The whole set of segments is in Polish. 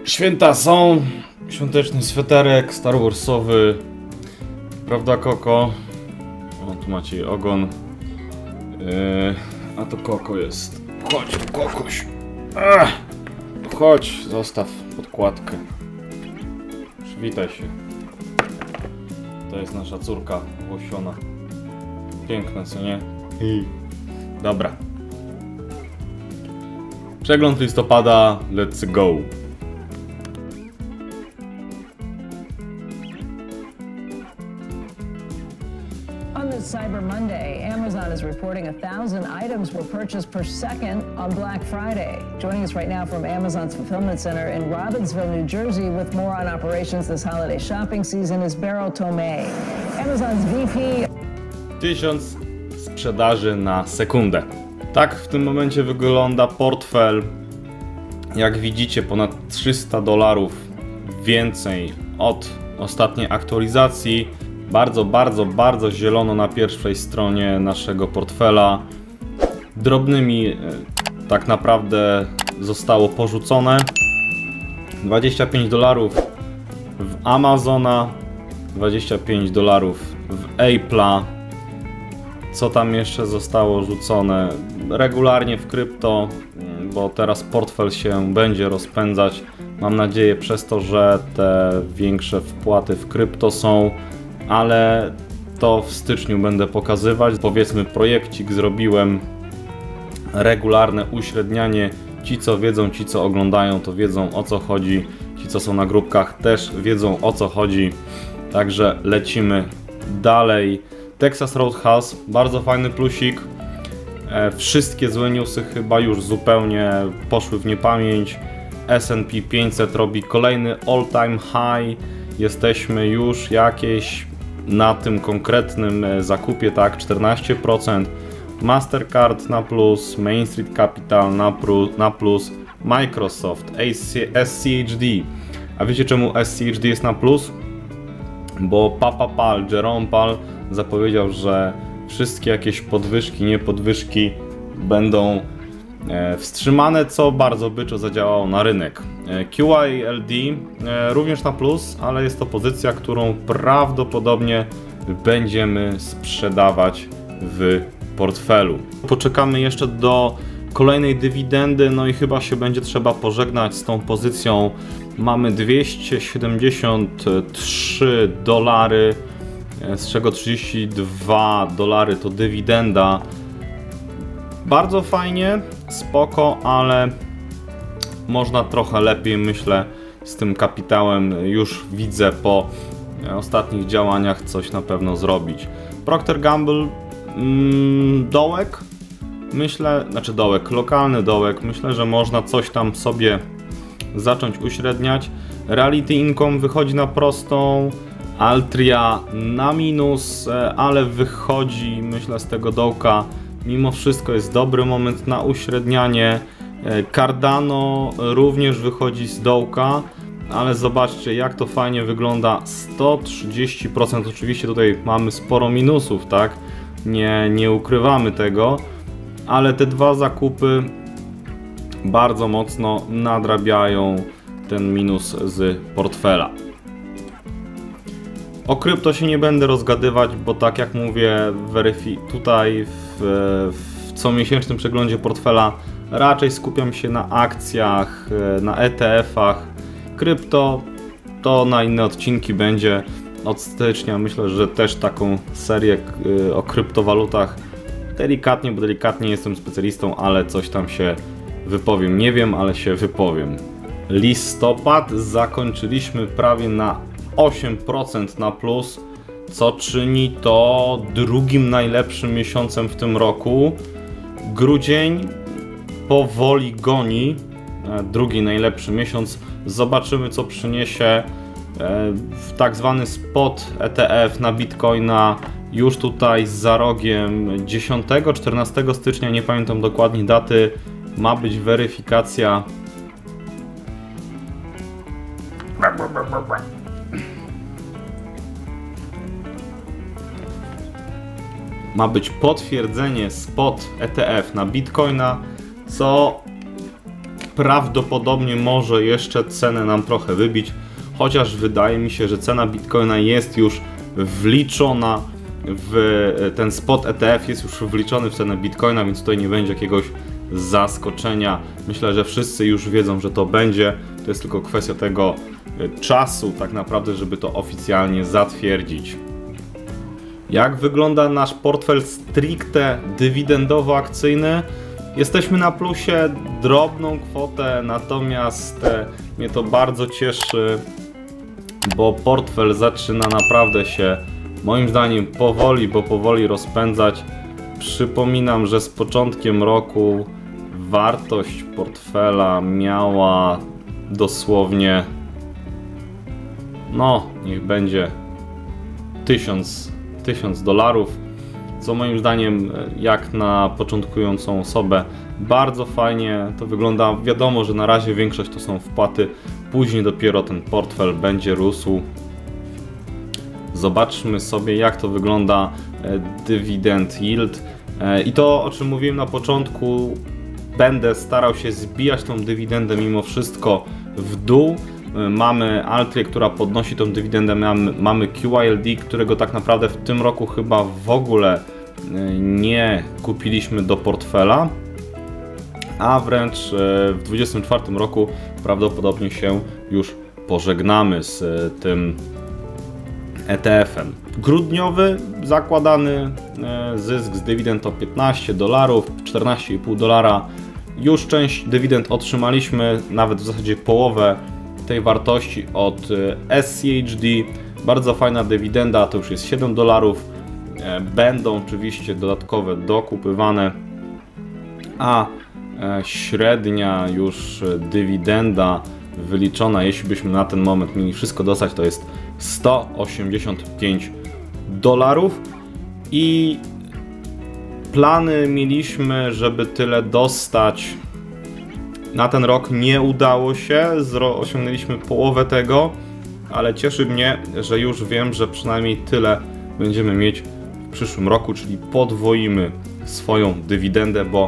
Święta są. Świąteczny sweterek Star Warsowy. Prawda, Koko? O, tu macie jej ogon. A to Koko jest. Chodź, Kokoś. Chodź, zostaw podkładkę. Przywitaj się. To jest nasza córka włosiona. Piękna, co nie? Dobra. Przegląd listopada. Let's go. On this Cyber Monday, Amazon is reporting 1,000 items were purchased per second on Black Friday. Joining us right now from Amazon's fulfillment center in Robbinsville, New Jersey, with more on operations this holiday shopping season is Beryl Tomei, Amazon's VP. 1000 sprzedaży na sekundę. Tak w tym momencie wygląda portfel. Jak widzicie, ponad $300 więcej od ostatniej aktualizacji. Bardzo zielono na pierwszej stronie naszego portfela. Drobnymi tak naprawdę zostało porzucone. $25 w Amazona, $25 w Apple'a. Co tam jeszcze zostało rzucone? Regularnie w krypto, bo teraz portfel się będzie rozpędzać. Mam nadzieję przez to, że te większe wpłaty w krypto są, ale to w styczniu będę pokazywać. Powiedzmy, projekcik zrobiłem, regularne uśrednianie. Ci co wiedzą, ci co oglądają, to wiedzą o co chodzi. Ci co są na grupkach też wiedzą o co chodzi. Także lecimy dalej. Texas Roadhouse, bardzo fajny plusik. Wszystkie złe newsy chyba już zupełnie poszły w niepamięć. S&P 500 robi kolejny all time high. Jesteśmy już jakieś na tym konkretnym zakupie, tak, 14%. Mastercard na plus, Main Street Capital na plus, Microsoft, SCHD. A wiecie czemu SCHD jest na plus? Bo Papa Pal, Jerome Powell zapowiedział, że wszystkie jakieś podwyżki, niepodwyżki będą wstrzymane, co bardzo byczo zadziałało na rynek. QYLD również na plus, ale jest to pozycja, którą prawdopodobnie będziemy sprzedawać w portfelu. Poczekamy jeszcze do kolejnej dywidendy, no i chyba się będzie trzeba pożegnać z tą pozycją. Mamy $273, z czego $32 to dywidenda. Bardzo fajnie, spoko, ale można trochę lepiej, myślę, z tym kapitałem. Już widzę po ostatnich działaniach coś na pewno zrobić. Procter Gamble, dołek, myślę, znaczy dołek, lokalny dołek, myślę, że można coś tam sobie zacząć uśredniać. Reality Income wychodzi na prostą, Altria na minus, ale wychodzi, myślę, z tego dołka. Mimo wszystko jest dobry moment na uśrednianie. Cardano również wychodzi z dołka, ale zobaczcie, jak to fajnie wygląda. 130%, oczywiście tutaj mamy sporo minusów, tak? Nie ukrywamy tego, ale te dwa zakupy bardzo mocno nadrabiają ten minus z portfela. O krypto się nie będę rozgadywać, bo tak jak mówię, tutaj w comiesięcznym przeglądzie portfela raczej skupiam się na akcjach, na ETF-ach. Krypto to na inne odcinki będzie od stycznia. Myślę, że też taką serię o kryptowalutach delikatnie, bo delikatnie jestem specjalistą, ale coś tam się wypowiem. Nie wiem, ale się wypowiem. Listopad zakończyliśmy prawie na 8% na plus, co czyni to drugim najlepszym miesiącem w tym roku. Grudzień powoli goni drugi najlepszy miesiąc. Zobaczymy, co przyniesie w tak zwany spot ETF na Bitcoina. Już tutaj za rogiem 10-14 stycznia, nie pamiętam dokładnie daty, ma być weryfikacja. Ma być potwierdzenie spot ETF na Bitcoina, co prawdopodobnie może jeszcze cenę nam trochę wybić, chociaż wydaje mi się, że cena Bitcoina jest już wliczona w ten spot ETF, jest już wliczony w cenę Bitcoina, więc tutaj nie będzie jakiegoś zaskoczenia. Myślę, że wszyscy już wiedzą, że to będzie. To jest tylko kwestia tego czasu tak naprawdę, żeby to oficjalnie zatwierdzić. Jak wygląda nasz portfel stricte dywidendowo-akcyjny? Jesteśmy na plusie, drobną kwotę, natomiast mnie to bardzo cieszy, bo portfel zaczyna naprawdę się, moim zdaniem, powoli rozpędzać. Przypominam, że z początkiem roku wartość portfela miała dosłownie, no niech będzie $1000, co moim zdaniem jak na początkującą osobę bardzo fajnie to wygląda. Wiadomo, że na razie większość to są wpłaty, później dopiero ten portfel będzie rósł. Zobaczmy sobie, jak to wygląda dividend yield. I to, o czym mówiłem na początku, będę starał się zbijać tą dywidendę mimo wszystko w dół. Mamy Altrię, która podnosi tą dywidendę, mamy QYLD, którego tak naprawdę w tym roku chyba w ogóle nie kupiliśmy do portfela, a wręcz w 2024 roku prawdopodobnie się już pożegnamy z tym ETF-em. Grudniowy zakładany zysk z dywidend to $15, $14,5. Już część dywidend otrzymaliśmy, nawet w zasadzie połowę tej wartości od SCHD. Bardzo fajna dywidenda, to już jest $7. Będą oczywiście dodatkowe dokupywane, a średnia już dywidenda wyliczona, jeśli byśmy na ten moment mieli wszystko dostać, to jest $185. I plany mieliśmy, żeby tyle dostać. Na ten rok nie udało się, osiągnęliśmy połowę tego, ale cieszy mnie, że już wiem, że przynajmniej tyle będziemy mieć w przyszłym roku, czyli podwoimy swoją dywidendę, bo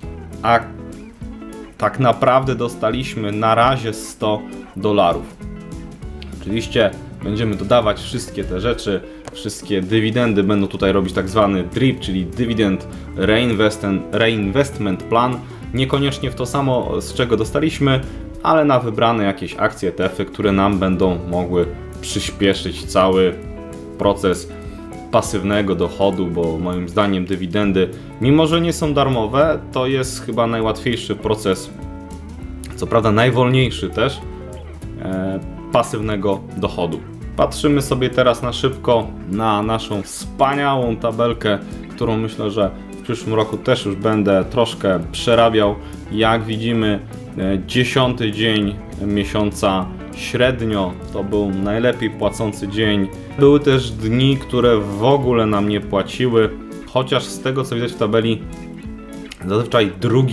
tak naprawdę dostaliśmy na razie $100. Oczywiście będziemy dodawać wszystkie te rzeczy, wszystkie dywidendy będą tutaj robić tak zwany DRIP, czyli Dividend Reinvestment Plan. Niekoniecznie w to samo, z czego dostaliśmy, ale na wybrane jakieś akcje ETF-y, które nam będą mogły przyspieszyć cały proces pasywnego dochodu, bo moim zdaniem dywidendy, mimo że nie są darmowe, to jest chyba najłatwiejszy proces, co prawda najwolniejszy też, pasywnego dochodu. Patrzymy sobie teraz na szybko na naszą wspaniałą tabelkę, którą myślę, że w przyszłym roku też już będę troszkę przerabiał. Jak widzimy, 10 dzień miesiąca średnio to był najlepiej płacący dzień. Były też dni, które w ogóle nam nie płaciły, chociaż z tego co widać w tabeli, zazwyczaj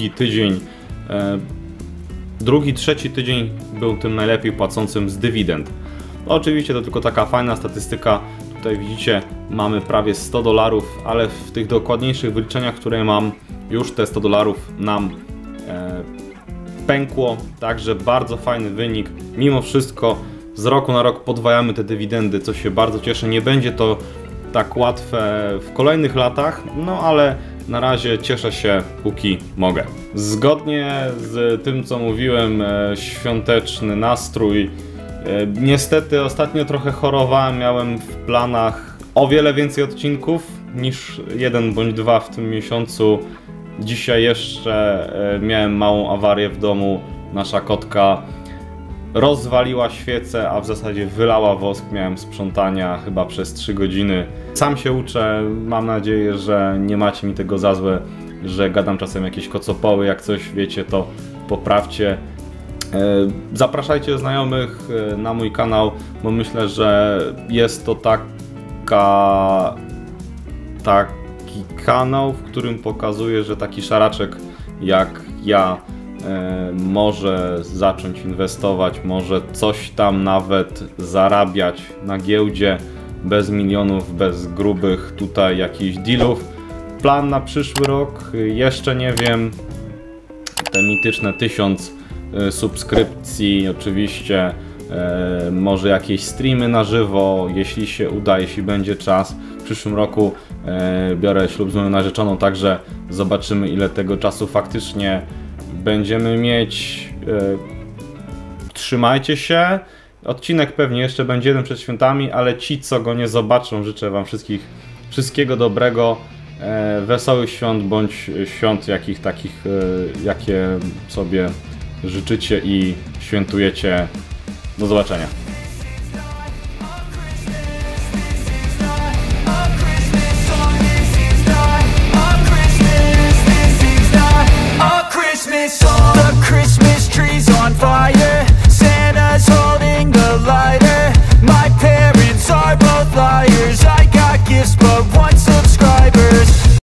trzeci tydzień był tym najlepiej płacącym z dywidend. Oczywiście to tylko taka fajna statystyka. Tutaj widzicie, mamy prawie $100, ale w tych dokładniejszych wyliczeniach, które mam, już te $100 nam pękło. Także bardzo fajny wynik. Mimo wszystko z roku na rok podwajamy te dywidendy, co się bardzo cieszę. Nie będzie to tak łatwe w kolejnych latach, no ale na razie cieszę się, póki mogę. Zgodnie z tym, co mówiłem, świąteczny nastrój. Niestety ostatnio trochę chorowałem, miałem w planach o wiele więcej odcinków niż 1 bądź 2 w tym miesiącu. Dzisiaj jeszcze miałem małą awarię w domu. Nasza kotka rozwaliła świecę, a w zasadzie wylała wosk. Miałem sprzątania chyba przez 3 godziny. Sam się uczę, mam nadzieję, że nie macie mi tego za złe, że gadam czasem jakieś kocopoły. Jak coś wiecie, to poprawcie. Zapraszajcie znajomych na mój kanał, bo myślę, że jest to taki kanał, w którym pokazuję, że taki szaraczek jak ja może zacząć inwestować, może coś tam nawet zarabiać na giełdzie bez milionów, bez grubych tutaj jakichś dealów. Plan na przyszły rok jeszcze nie wiem. Te mityczne 1000 subskrypcji, oczywiście może jakieś streamy na żywo, jeśli się uda, jeśli będzie czas. W przyszłym roku biorę ślub z moją narzeczoną, także zobaczymy, ile tego czasu faktycznie będziemy mieć. Trzymajcie się. Odcinek pewnie jeszcze będzie jeden przed świętami, ale ci, co go nie zobaczą, życzę wam wszystkiego dobrego, wesołych świąt, bądź świąt jakie sobie życzycie i świętujecie. Do zobaczenia.